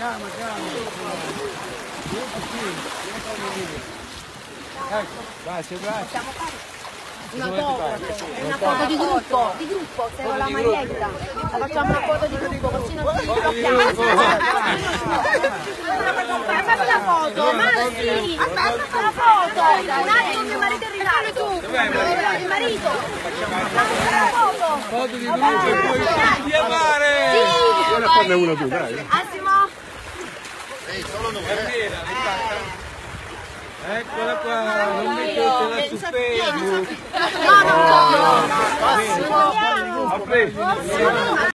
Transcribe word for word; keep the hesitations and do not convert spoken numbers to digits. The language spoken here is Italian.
Calma, calma. Ecco, vai, sei bravo. Una foto, una foto di gruppo, di gruppo, se con la maglietta. La facciamo una foto di gruppo, così non si blocchiamo. Fammi la foto, Massi! La foto! Un attimo, mio marito è in ritardo, tu! Il marito! La foto! Foto di gruppo e poi chiamare! Sì! Io ne fanno una tu, dai. Massimo! Ehi, solo noi. Eccola qua, non mettetela su Facebook. No, no, no! Massimo! Ha preso.